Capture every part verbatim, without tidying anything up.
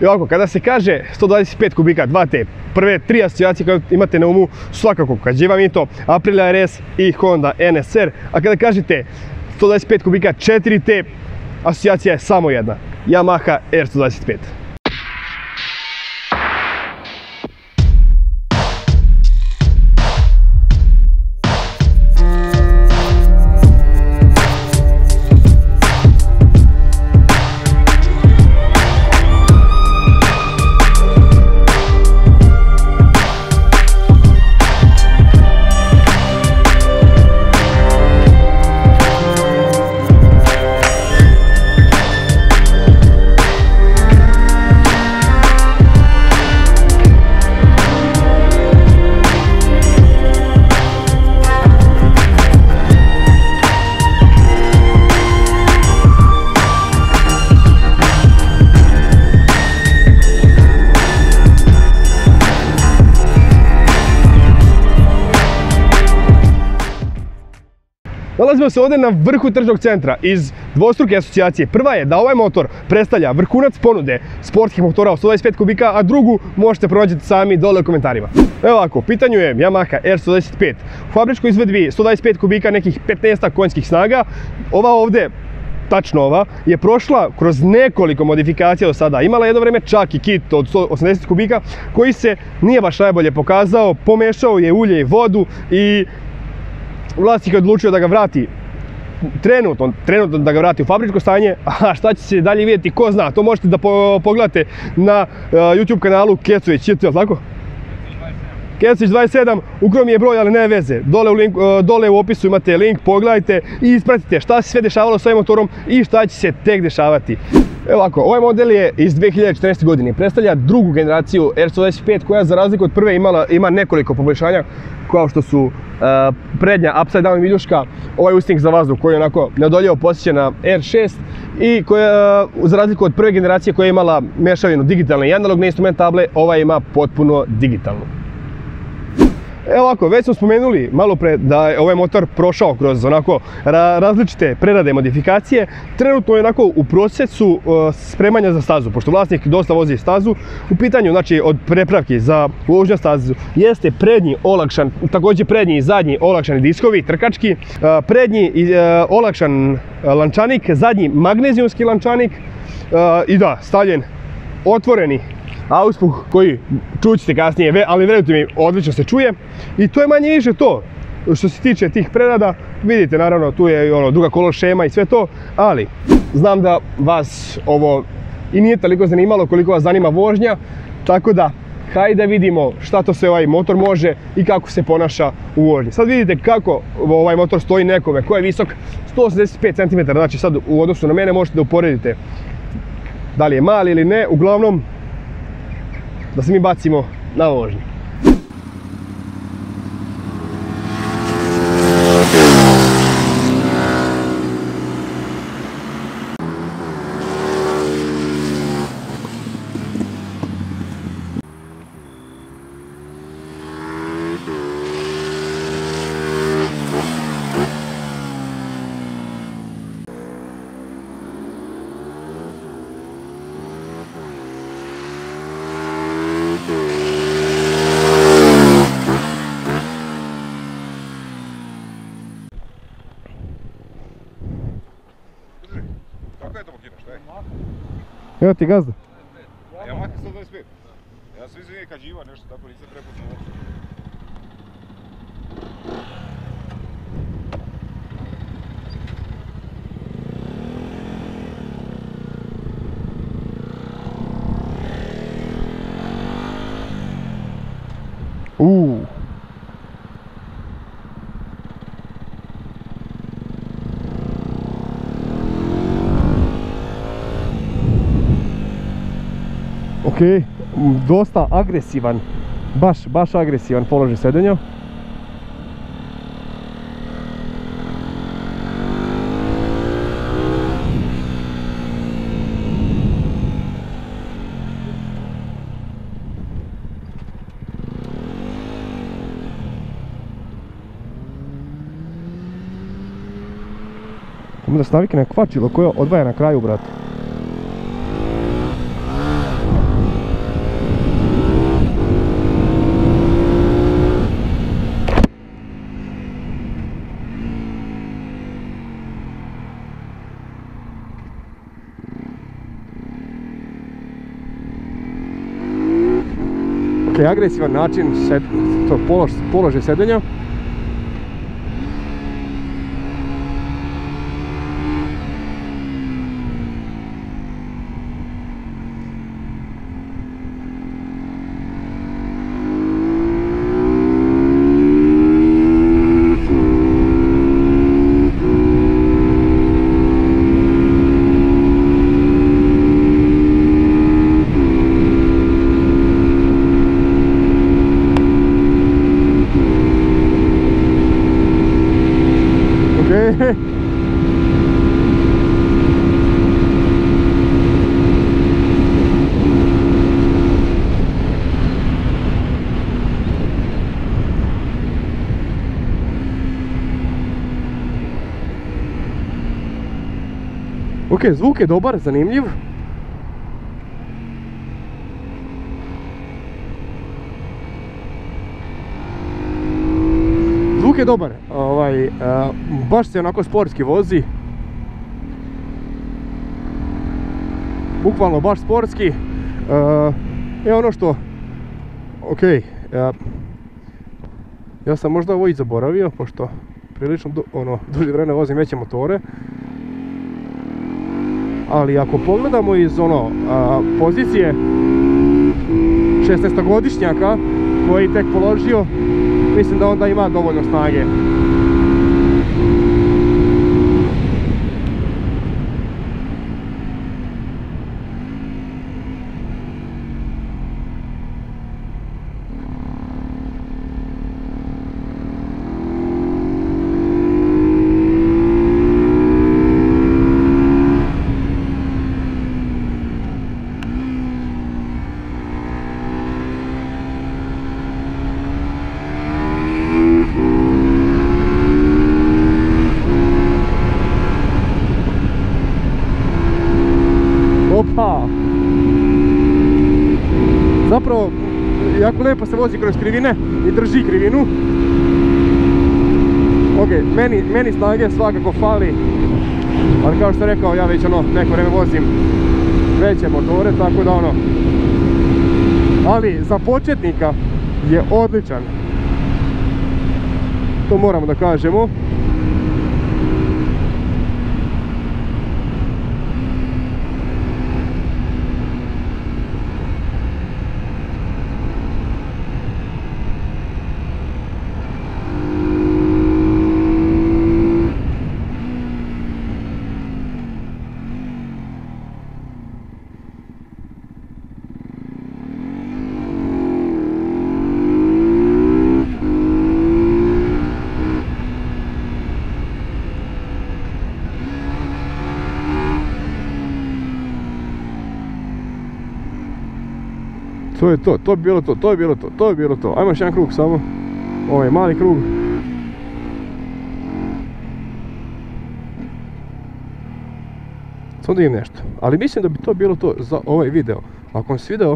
I ovako, kada se kaže sto dvadeset pet kubika dva T, prve tri asocijacije koje imate na umu svakako Cagiva Mito, Aprilia R S i Honda N S R, a kada kažete sto dvadeset pet kubika četiri T, asocijacija je samo jedna, Yamaha R sto dvadeset pet. Nalazimo se ovdje na vrhu tržnog centra iz dvostruke asocijacije. Prva je da ovaj motor predstavlja vrhunac ponude sportskih motora od sto dvadeset pet kubika, a drugu možete pronaći sami dole u komentarima. Evo ovako, u pitanju je Yamaha R sto dvadeset pet. U fabričkoj izvedbi sto dvadeset pet kubika, nekih petnaest konjskih snaga. Ova ovdje, tačno ova, je prošla kroz nekoliko modifikacija do sada. Imala jedno vrijeme čak i kit od sto osamdeset kubika koji se nije baš najbolje pokazao. Pomešao je ulje i vodu i vlasnik je odlučio da ga vrati trenutno, trenutno da ga vrati u fabričko stanje, a šta će se dalje vidjeti, ko zna, to možete da po, pogledate na uh, YouTube kanalu Kecović, je to tako? Kecović dvadeset sedam, ukro mi je broj, ali ne veze, dole u, link, uh, dole u opisu imate link, pogledajte i ispratite šta se sve dešavalo s ovim motorom i šta će se tek dešavati. Evo ovako, ovaj model je iz dve hiljade četrnaeste. godine, predstavlja drugu generaciju R sto dvadeset pet koja za razliku od prve imala, ima nekoliko poboljšanja kao što su uh, prednja upside down viljuška, ovaj usnik za vazduh koji je onako neodoljivo posjeća na R šest i koja uh, za razliku od prve generacije koja je imala mešavinu digitalne i analogne instrumentable, ova ima potpuno digitalnu. Evo ovako, već smo spomenuli malo pre da je ovaj motor prošao kroz onako ra različite prerade modifikacije. Trenutno je onako u procesu uh, spremanja za stazu, pošto vlasnik dosta vozi stazu. U pitanju, znači, od prepravki za vožnju stazu jeste prednji olakšan, također prednji i zadnji olakšani diskovi, trkački, uh, prednji i, uh, olakšan lančanik, zadnji magnezijumski lančanik uh, i da, stavljen otvoreni auspuh koji čućete kasnije, ali vjerujte mi, odlično se čuje. I to je manje više to što se tiče tih prerada. Vidite, naravno, tu je ono, druga kolor šema i sve to, ali znam da vas ovo i nije toliko zanimalo koliko vas zanima vožnja, tako da hajde da vidimo šta to sve ovaj motor može i kako se ponaša u vožnji. Sad vidite kako ovaj motor stoji nekome ko je visok sto osamdeset pet centimetara, znači sad u odnosu na mene možete da uporedite da li je mali ili ne, uglavnom da se mi bacimo na vožnju. Evo ti gazda. Yamaha sto dvadeset pet. Ja sam izvinio Cagiva nešto tako, nisam prepoznao uopće. Uuu. Ok, dosta agresivan, baš, baš agresivan položaj sedenja. Tamo da se navikne na kvačilo koje odvaja na kraju, brate. Ok, agresivan način, sed, to polož, položaj sedenja. Ok, zvuk je dobar, zanimljiv. Zvuk je dobar, ovaj, uh, baš se onako sportski vozi. Bukvalno baš sportski. Uh, je ono što, ok, uh, ja sam možda ovo i zaboravio, pošto prilično do, ono, duže vremena vozim veće motore. Ali ako pogledamo iz ono, a, pozicije šesnaestogodišnjaka koji tek položio, mislim da onda ima dovoljno snage. Opa! Zapravo, jako lijepo se vozi kroz krivine i drži krivinu. Ok, meni, meni snage svakako fali, ali kao što sam rekao, ja već ono, neko vreme vozim veće motore, tako da ono... Ali za početnika je odličan. To moramo da kažemo. To je to, to bi bilo to, to je bilo to, to je bilo to. Ajmo još jedan krug samo. Ovaj mali krug. Samo da imam nešto. Ali mislim da bi to bilo to za ovaj video. Ako vam se svideo,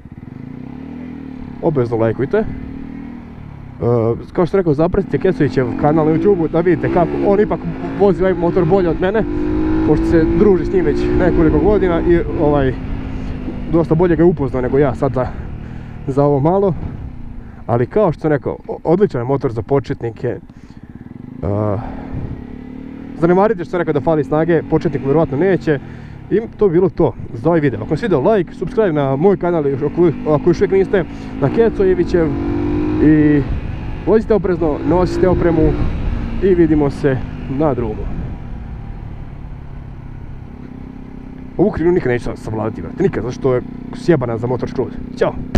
obvezno lajkujte. Uh, kao što sam rekao, zapratite Kecovićev kanal na YouTubeu da vidite kako on ipak vozi ovaj motor bolje od mene. Pošto se druži s njim već nekoliko godina i ovaj... dosta bolje ga je upoznao nego ja sad za, za ovo malo. Ali kao što sam rekao, odličan je motor za početnike. Uh, zanemarite što sam rekao da fali snage, početnik vjerojatno neće. I to bi bilo to za ovaj video. Ako vam se svidio, like, subscribe na moj kanal ako, ako još uvijek niste, na Kecojevićev. I vozite oprezno, nosite opremu i vidimo se na drugom. Ovu krivinu nikad neću savladati, brate, nikad, zašto je sjebana za motor škrud. Ćao!